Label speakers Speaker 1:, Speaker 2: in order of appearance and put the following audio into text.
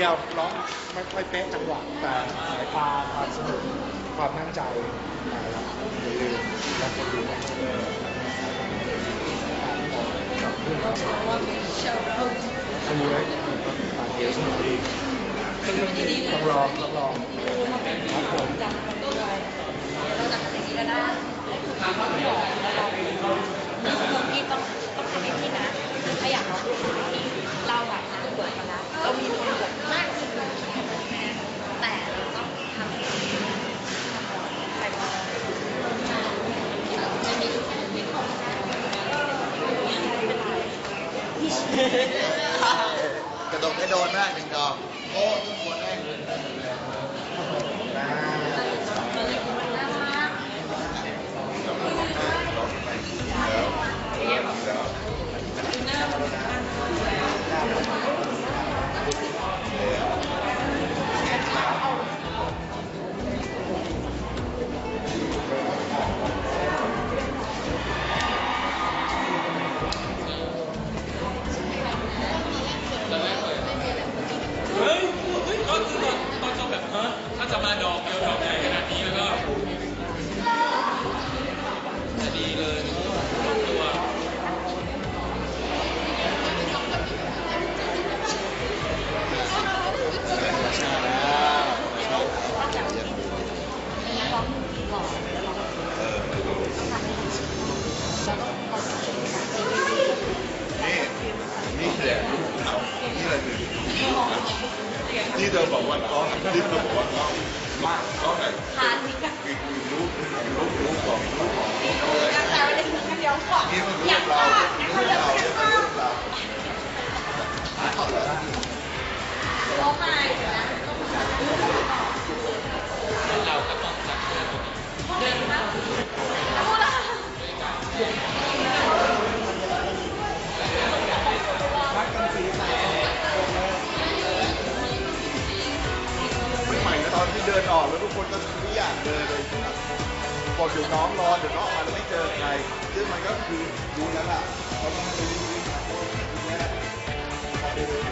Speaker 1: วร้องไม่ค่อยเป๊ะจังหวะแต่สายตาความสนุกความมั่นใจนะครับอย่าลืมแล้วก็ดูว่าสมุยปากเกียวสมุยต้องลองครับผม
Speaker 2: เราจะทำอย่างนี้ก็ได้แล้วเราพี่ต้องทำให้พี่นะถ้าอยากลองดูที่เราแบบเปิดกันแล้วเรามีคนบวกมากขึ้นแต่เราต้องทำให้ไปพอไม่มีทุกคนไม่ของ
Speaker 3: กระโดดไม่โดนมากหนึ่งดอกโอ้ทุกคนแม่ง
Speaker 4: ก็คือตอนจบแบบถ้าจะมาดอกเดียวดอกใหญ่ขนาดนี้แล้วก็จะดีเลยตัว
Speaker 3: นี่แหละนี่อะไรคือที่เธอบอกว่าก้อนที่เธอบอกว่าก้อนมากก้อนไหน
Speaker 2: ทานนี่ก็
Speaker 3: รู้ของ
Speaker 2: กันแล้วเลยกันเดียวกว่าอยากว่าเขาเลิกแค่ว่าร้องไห้นะ
Speaker 4: เราก็ต้องจัดการ
Speaker 2: เดินมาพูดละ
Speaker 3: ไม่ใหม่ตอนที่เดินออกแล้วทุกคนก็ไม่อยากเดินเลยบอกเดี๋ยวน้องรอเดี๋ยวน้องมาแล้วไม่เจอใครซึ่งมันก็คือดูแล้วล่ะเขาต้องดูแล